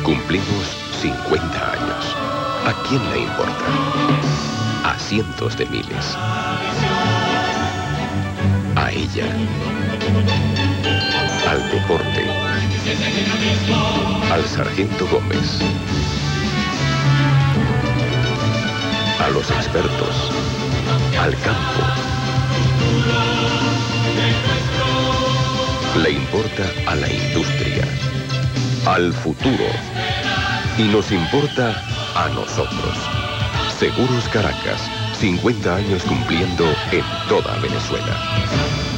Cumplimos 50 años. ¿A quién le importa? A cientos de miles. A ella. Al deporte. Al sargento Gómez. A los expertos. Al campo. Le importa a la industria. Al futuro. Y nos importa a nosotros. Seguros Caracas, 50 años cumpliendo en toda Venezuela.